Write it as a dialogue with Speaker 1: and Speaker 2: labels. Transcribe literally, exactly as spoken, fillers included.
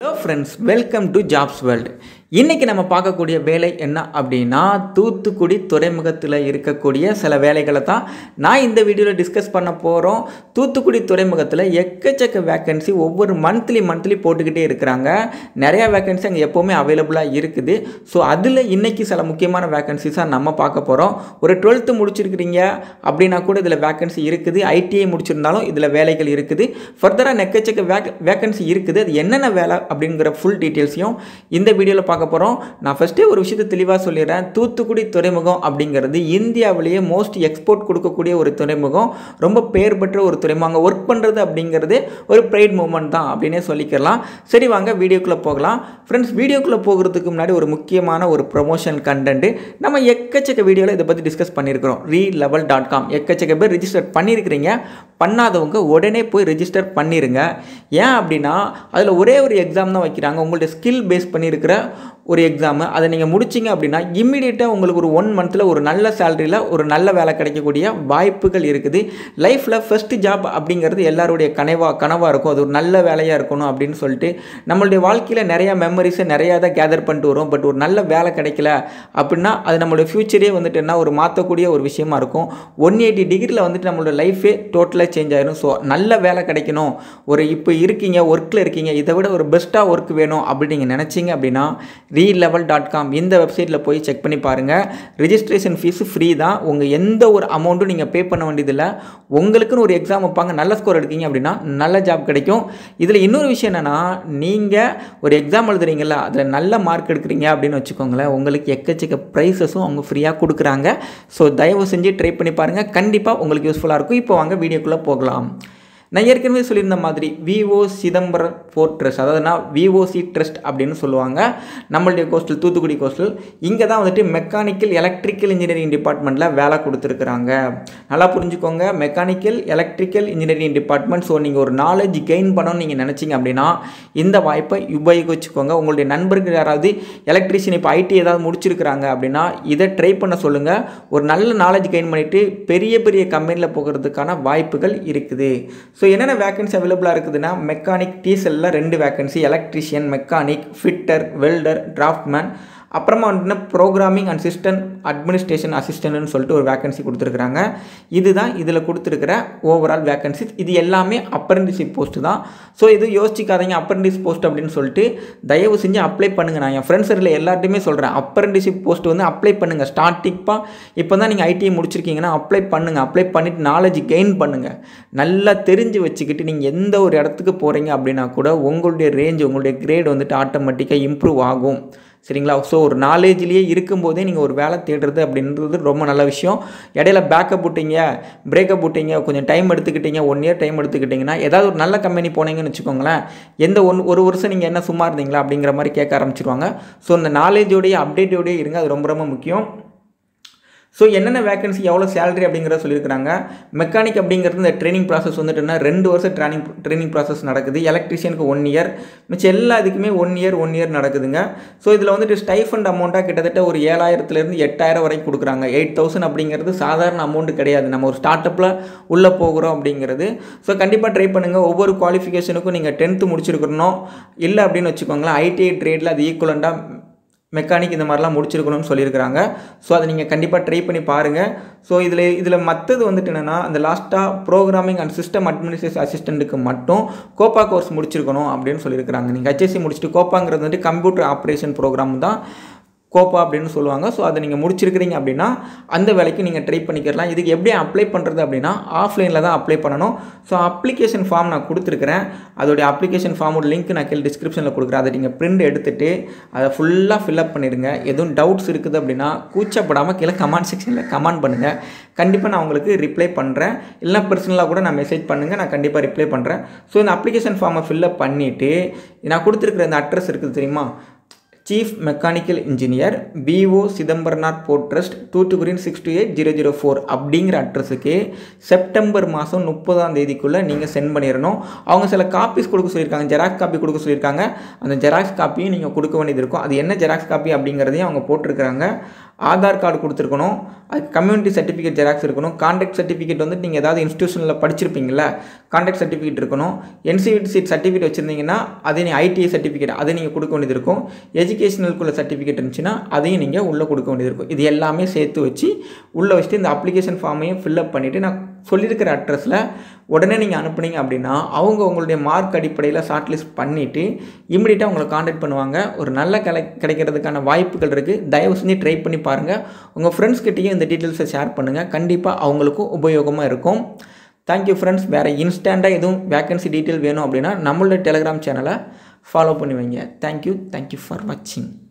Speaker 1: Hello friends, welcome to Jobs World. இன்னைக்கு நம்ம பார்க்கக்கூடிய வேலை என்ன அப்படின்னா தூத்துக்குடி துறைமுகத்தில் இருக்கக்கூடிய சில வேலைகளை தான் நான் இந்த வீடியோவில் டிஸ்கஸ் பண்ண போகிறோம். தூத்துக்குடி துறைமுகத்தில் எக்கச்சக்க வேக்கன்சி ஒவ்வொரு மந்த்லி மந்த்லி போட்டுக்கிட்டே இருக்கிறாங்க. நிறையா வேக்கன்சி அங்கே எப்போவுமே அவைலபிளாக இருக்குது. ஸோ அதில் இன்றைக்கி சில முக்கியமான வேக்கன்சிஸாக நம்ம பார்க்க போகிறோம். ஒரு டுவெல்த்து முடிச்சிருக்கிறீங்க அப்படின்னா கூட இதில் வேக்கன்சி இருக்குது. ஐடிஐ முடிச்சிருந்தாலும் இதில் வேலைகள் இருக்குது. ஃபர்தராக எக்கச்சக்க வேக் வேக்கன்சி இருக்குது. அது என்னென்ன வேலை அப்படிங்கிற ஃபுல் டீட்டெயில்ஸையும் இந்த வீடியோவில் பார்க்க போகிறோம். நான் ஃபஸ்ட்டே ஒரு விஷயத்தை தெளிவாக சொல்லிடுறேன். தூத்துக்குடி துறைமுகம் அப்படிங்கிறது இந்தியாவிலேயே மோஸ்ட் எக்ஸ்போர்ட் கொடுக்கக்கூடிய ஒரு துறைமுகம். ரொம்ப பேர் பெற்ற ஒரு துறைமுகம். அங்கே ஒர்க் பண்ணுறது அப்படிங்கிறது ஒரு ப்ரைட் மூமெண்ட் தான் அப்படின்னே சொல்லிக்கலாம். சரி, வாங்க வீடியோக்குள்ளே போகலாம். ஃப்ரெண்ட்ஸ், வீடியோக்குள்ளே போகிறதுக்கு முன்னாடி ஒரு முக்கியமான ஒரு ப்ரொமோஷன் கண்டென்ட் நம்ம எக்கச்சக்க வீடியோவில் இதை பற்றி டிஸ்கஸ் பண்ணியிருக்கிறோம். ரீ லெவல் டாட் காம் எக்கச்சக்க பேர் ரிஜிஸ்டர் பண்ணியிருக்கிறீங்க. பண்ணாதவங்க உடனே போய் ரிஜிஸ்டர் பண்ணிடுங்க. ஏன் அப்படின்னா அதில் ஒரே ஒரு எக்ஸாம் தான் வைக்கிறாங்க. உங்கள்ட்ட ஸ்கில் பேஸ் பண்ணியிருக்கிற ஒரு எக்ஸாமு. அதை நீங்கள் முடிச்சிங்க அப்படின்னா இம்மிடியேட்டாக உங்களுக்கு ஒரு ஒன் மந்தில் ஒரு நல்ல சேலரியில் ஒரு நல்ல வேலை கிடைக்கக்கூடிய வாய்ப்புகள் இருக்குது. லைஃப்பில் ஃபஸ்ட்டு ஜாப் அப்படிங்கிறது எல்லாருடைய கனவா கனவாக இருக்கும். அது ஒரு நல்ல வேலையாக இருக்கணும் அப்படின்னு சொல்லிட்டு நம்மளுடைய வாழ்க்கையில் நிறையா மெமரிஸை நிறையா தான் கேதர் பண்ணிட்டு வரும். பட் ஒரு நல்ல வேலை கிடைக்கல அப்படின்னா அது நம்மளுடைய ஃப்யூச்சரே வந்துட்டு என்ன ஒரு மாற்றக்கூடிய ஒரு விஷயமா இருக்கும். ஒன் எயிட்டி டிகிரியில் வந்துட்டு நம்மளோட லைஃபே டோட்டலாக சேஞ்ச் ஆயிடும். ஸோ நல்ல வேலை கிடைக்கணும், ஒரு இப்போ இருக்கீங்க ஒர்க்கில் இருக்கீங்க, இதை விட ஒரு பெஸ்ட்டாக ஒர்க் வேணும் அப்படின்னு நீங்கள் நினச்சிங்க அப்படின்னா ரீ லெவல் டாட் காம் இந்த வெப்சைட்டில் போய் செக் பண்ணி பாருங்கள். ரிஜிஸ்ட்ரேஷன் ஃபீஸு ஃப்ரீ தான். உங்கள் எந்த ஒரு அமௌண்ட்டும் நீங்கள் பே பண்ண வேண்டியதில்லை. உங்களுக்குன்னு ஒரு எக்ஸாம் வைப்பாங்க. நல்ல ஸ்கோர் எடுத்தீங்க அப்படின்னா நல்ல ஜாப் கிடைக்கும். இதில் இன்னொரு விஷயம் என்னென்னா, நீங்கள் ஒரு எக்ஸாம் எழுதுறீங்களா, அதில் நல்ல மார்க் எடுக்கிறீங்க அப்படின்னு வச்சுக்கோங்களேன், உங்களுக்கு எக்கச்சக்க ப்ரைஸஸும் அவங்க ஃப்ரீயாக கொடுக்குறாங்க. ஸோ தயவு செஞ்சு ட்ரை பண்ணி பாருங்கள். கண்டிப்பாக உங்களுக்கு யூஸ்ஃபுல்லாக இருக்கும். இப்போ வாங்க வீடியோக்குள்ளே போகலாம். நான் ஏற்கனவே சொல்லியிருந்த மாதிரி விஓ சிதம்பரம் போர்ட் ட்ரஸ்ட், அதாவதுனா விஓசி ட்ரஸ்ட் அப்படின்னு சொல்லுவாங்க. நம்மளுடைய கோஸ்டல் தூத்துக்குடி கோஸ்டல் இங்கே தான் வந்துட்டு மெக்கானிக்கல் எலக்ட்ரிக்கல் இன்ஜினியரிங் டிபார்ட்மெண்ட்டில் வேலை கொடுத்துருக்குறாங்க. நல்லா புரிஞ்சுக்கோங்க, mechanical electrical engineering department. So நீங்கள் ஒரு நாலேஜ் கெயின் பண்ணணும்னு நீங்கள் நினச்சிங்க அப்படின்னா இந்த வாய்ப்பை உபயோகிச்சுக்கோங்க. உங்களுடைய நண்பர்கள் யாராவது எலக்ட்ரிஷியன் இப்போ ஐடி ஏதாவது முடிச்சிருக்கிறாங்க அப்படின்னா இதை ட்ரை பண்ண சொல்லுங்கள். ஒரு நல்ல நாலேஜ் கெயின் பண்ணிவிட்டு பெரிய பெரிய கம்பெனியில் போகிறதுக்கான வாய்ப்புகள் இருக்குது. ஸோ என்னென்ன வேக்கன்சி அவைலபிளாக இருக்குதுன்னா, மெக்கானிக் டீசலில் ரெண்டு vacancy, electrician, mechanic, fitter, welder, draftsman, அப்புறமா வந்துட்டு ப்ரோக்ராமிங் அண்ட் சிஸ்டம் அட்மினிஸ்ட்ரேஷன் அசிஸ்டன்ட்னு சொல்லிட்டு ஒரு வேக்கன்சி கொடுத்துருக்குறாங்க. இதுதான் இதில் கொடுத்துருக்கிற ஓவரால் வேக்கன்சி. இது எல்லாமே அப்ரெண்டிஸ்ஷிப் போஸ்ட்டு தான். ஸோ இது யோசிக்காதீங்க அப்ரெண்டிஸ் போஸ்ட் அப்படின்னு சொல்லிட்டு தயவு செஞ்சு அப்ளை பண்ணுங்கள். நான் என் ஃப்ரெண்ட்ஸ் சர்க்கிளில் எல்லார்ட்டையுமே சொல்கிறேன், அப்ரெண்டிஸ்ஷிப் போஸ்ட் வந்து அப்ளை பண்ணுங்கள். ஸ்டார்டிங்காக இப்போ தான் நீங்கள் ஐடிஐ முடிச்சிருக்கீங்கன்னா அப்ளை பண்ணுங்கள். அப்ளை பண்ணிவிட்டு நாலேஜ் கெயின் பண்ணுங்கள். நல்லா தெரிஞ்சு வச்சுக்கிட்டு நீங்கள் எந்த ஒரு இடத்துக்கு போகிறீங்க அப்படின்னா கூட உங்களுடைய ரேஞ்ச் உங்களுடைய கிரேட் வந்துட்டு ஆட்டோமேட்டிக்காக இம்ப்ரூவ் ஆகும். சரிங்களா? ஸோ ஒரு நாலேஜ்லேயே இருக்கும்போதே நீங்கள் ஒரு வேலை தேடுறது அப்படின்றது ரொம்ப நல்ல விஷயம். இடையில பேக்கப் விட்டீங்க, பிரேக்கப் விட்டீங்க, கொஞ்சம் டைம் எடுத்துக்கிட்டீங்க, ஒன் இயர் டைம் எடுத்துக்கிட்டிங்கன்னா ஏதாவது ஒரு நல்ல கம்பெனி போனீங்கன்னு வச்சுக்கோங்களேன், எந்த ஒன் ஒரு வருஷம் நீங்கள் என்ன சும்மா இருந்தீங்களா அப்படிங்கிற மாதிரி கேட்க ஆரம்பிச்சிருவாங்க. ஸோ இந்த நாலேஜோடைய அப்டேட்டோடய இருங்க, அது ரொம்ப ரொம்ப முக்கியம். ஸோ என்னென்ன வேக்கன்சி எவ்வளோ சேலரி அப்படிங்கிறத சொல்லியிருக்கிறாங்க. மெக்கானிக் அப்படிங்கிறது இந்த ட்ரைனிங் ப்ராசஸ் வந்துட்டுன்னா ரெண்டு வருஷம் ட்ரைனிங் ட்ரைனிங் ப்ராசஸ் நடக்குது. எலக்ட்ரிஷியனுக்கு ஒன் இயர், மிச்சம் எல்லா இதுக்குமே ஒன் இயர் ஒன் இயர் நடக்குதுங்க. ஸோ இதில் வந்துட்டு ஸ்டைஃபண்ட் அமௌண்ட்டாக கிட்டத்தட்ட ஒரு ஏழாயிரத்துலேருந்து எட்டாயிரம் வரைக்கும் கொடுக்குறாங்க. எயிட் தௌசண்ட் அப்படிங்கிறது சாதாரண அமௌண்ட்டு கிடையாது. நம்ம ஒரு ஸ்டார்ட் அப்பில் உள்ளே போகிறோம் அப்படிங்கிறது. ஸோ கண்டிப்பாக ட்ரை பண்ணுங்கள். ஒவ்வொரு குவாலிஃபிகேஷனுக்கும் நீங்கள் டென்த்து முடிச்சிருக்கணும். இல்லை அப்படின்னு வச்சுக்கோங்களேன், ஐடிஐ ட்ரேடில் அது ஈக்குவலண்ட்டாக மெக்கானிக் இந்த மாதிரிலாம் முடிச்சிருக்கணும்னு சொல்லியிருக்கிறாங்க. ஸோ அதை நீங்கள் கண்டிப்பாக ட்ரை பண்ணி பாருங்கள். ஸோ இதில் இதில் மற்றது வந்துட்டு என்னென்னா, அந்த லாஸ்ட்டாக ப்ரோக்ராமிங் அண்ட் சிஸ்டம் அட்மினிஸ்ட்ரேஷன் அசிஸ்டண்ட்டுக்கு மட்டும் கோப்பா கோர்ஸ் முடிச்சிருக்கணும் அப்படின்னு சொல்லியிருக்கிறாங்க. நீங்கள் ஹெச்எஸ்சி முடிச்சுட்டு, கோப்பாங்கிறது வந்துட்டு கம்ப்யூட்டர் ஆப்ரேஷன் ப்ரோக்ராம் தான் கோப்பா அப்படின்னு சொல்லுவாங்க. ஸோ அதை நீங்கள் முடிச்சிருக்கிறீங்க அப்படின்னா அந்த வேலைக்கு நீங்கள் ட்ரை பண்ணிக்கலாம். இதுக்கு எப்படி அப்ளை பண்ணுறது அப்படின்னா ஆஃப்லைனில் தான் அப்ளை பண்ணணும். ஸோ அப்ளிகேஷன் ஃபார்ம் நான் கொடுத்துருக்கிறேன். அதோடைய அப்ளிகேஷன் ஃபார்மோட லிங்க் நான் கீழே டிஸ்கிரிப்ஷனில் கொடுக்குறேன். அதை நீங்கள் பிரிண்ட் எடுத்துகிட்டு அதை ஃபுல்லாக ஃபில்அப் பண்ணிடுங்க. எதுவும் டவுட்ஸ் இருக்குது அப்படின்னா கூச்சப்படாமல் கீழே கமெண்ட் செக்ஷனில் கமெண்ட் பண்ணுங்கள். கண்டிப்பாக நான் உங்களுக்கு ரிப்ளை பண்ணுறேன். இல்லைனா பர்சனலாக கூட நான் மெசேஜ் பண்ணுங்கள், நான் கண்டிப்பாக ரிப்ளை பண்ணுறேன். ஸோ இந்த அப்ளிகேஷன் ஃபார்மை ஃபில்அப் பண்ணிவிட்டு நான் கொடுத்துருக்குற இந்த அட்ரஸ் இருக்குது தெரியுமா, chief mechanical engineer VO Chidambaranar port trust Thoothukudi six two eight zero zero four அப்படிங்கிற அட்ரஸுக்கு செப்டம்பர் மாதம் முப்பதாம் தேதிக்குள்ளே நீங்கள் சென்ட் பண்ணிடணும். அவங்க சில காப்பீஸ் கொடுக்க சொல்லியிருக்காங்க, ஜெராக்ஸ் காப்பி கொடுக்க சொல்லியிருக்காங்க. அந்த ஜெராக்ஸ் காப்பியும் நீங்கள் கொடுக்க வேண்டியது இருக்கும். அது என்ன ஜெராக்ஸ் காப்பி அப்படிங்கிறதையும் அவங்க போட்டிருக்கிறாங்க. ஆதார் கார்டு கொடுத்துருக்கணும், அது கம்யூனிட்டி சர்டிஃபிகேட் ஜெராக்ஸ் இருக்கணும், கான்டாக்ட் சர்டிஃபிகேட் வந்து நீங்கள் ஏதாவது இன்ஸ்டியூஷனில் படிச்சிருப்பீங்கள கான்டாக்ட் சர்டிஃபிகேட் இருக்கணும், என்சிவிடி சீட் சர்டிஃபிகேட் வச்சுருந்தீங்கன்னா அதே நீங்கள் ஐடிஐ சர்டிஃபிகேட் அதை நீங்கள் கொடுக்க வேண்டியது இருக்கும், எஜுகேஷனலுக்குள்ள சர்டிஃபிகேட் இருந்துச்சுன்னா அதையும் நீங்கள் உள்ளே கொடுக்க வேண்டியது இருக்கும். இது எல்லாமே சேர்த்து வச்சு உள்ளே வச்சுட்டு இந்த அப்ளிகேஷன் ஃபார்மையும் ஃபில்அப் பண்ணிவிட்டு நான் சொல்லியிருக்கிற அட்ரஸில் உடனே நீங்கள் அனுப்புனீங்க அப்படின்னா அவங்க உங்களுடைய மார்க் அடிப்படையில் ஷார்ட் லிஸ்ட் பண்ணிவிட்டு இமிடியேட்டாக உங்களை காண்டாக்ட் பண்ணுவாங்க. ஒரு நல்ல கிடை கிடைக்கிறதுக்கான வாய்ப்புகள் இருக்குது. தயவு செஞ்சு ட்ரை பண்ணி பாருங்கள். உங்கள் ஃப்ரெண்ட்ஸ்கிட்டையும் இந்த டீட்டெயில்ஸை ஷேர் பண்ணுங்கள். கண்டிப்பாக அவங்களுக்கும் உபயோகமாக இருக்கும். Thank you friends. வேறு இன்ஸ்டண்ட்டாக எதுவும் வேக்கன்சி டீட்டெயில் வேணும் அப்படின்னா நம்மளோட டெலிகிராம் சேனலை ஃபாலோ பண்ணி வைங்க. தேங்க்யூ தேங்க்யூ ஃபார் வாட்சிங்.